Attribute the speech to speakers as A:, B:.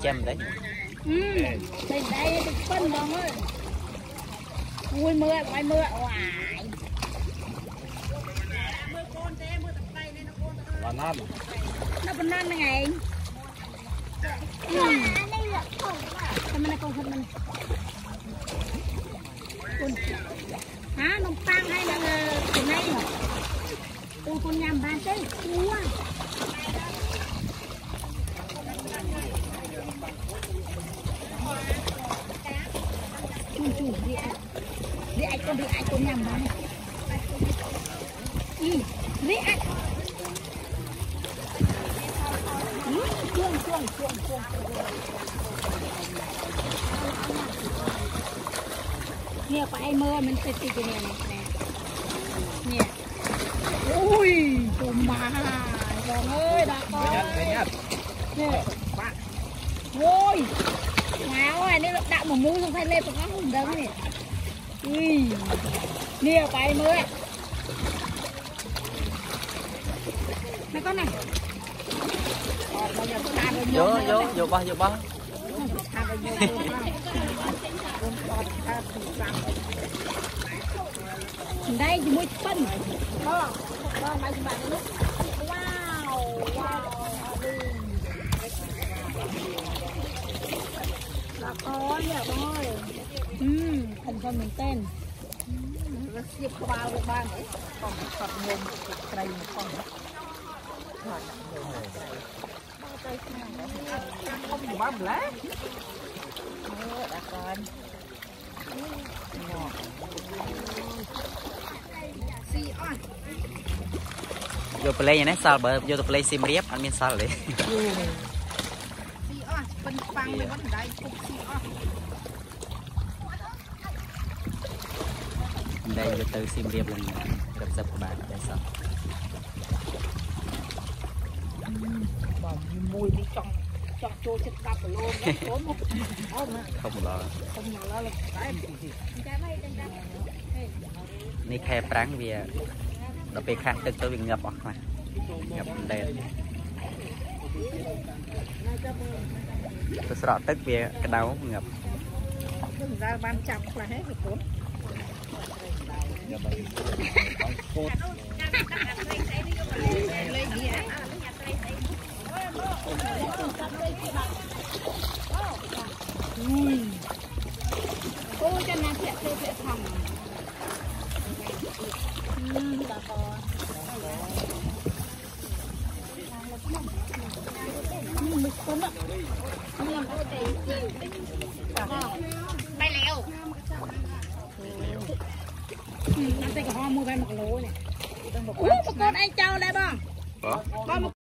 A: chém đấy
B: đây đây phân bông ơi vui mưa ngoài mưa hoài nó bên nan nàyทำมันconทำมันhả nông tăng hay là từ nay con nhầm ba chứ mua chủ đi ai con nhầm ba đi ai chuông nghe có ai mơ mình sẽ tìm cái này nè ui tùm bà con ơi đã con nè ôi ngáo này nó đạo một mũi không thay lên tụi nó không đỡ nè ui nè có ai mơ này con này
A: vô ba
B: đây thì mũi phân đó mấy bạn lúc wow là có nhỉ bông ơi thành phần mình tên xếp bao được ba đấy còn thật nhiều cây một con không được bám lá đã con
A: vô play này sao bởi vô play sim riết anh miên sao đấy đây vô từ sim riết lần gặp dập của bạn đây sao
B: mùi đi trong chỗ chết đập luôn
A: không loนี่แค่ปรังเวียเราไปข้างตึกตัววิ่งเงียบออกมาเงียบเด่นตัวสระตึกเวียกระดาวเงียบ
B: ra ban chặt là hết rồi cuốn ôi cho nó sẽ thòng bay leo nó sẽ có hoa mua bay một lố này con anh châu đây bông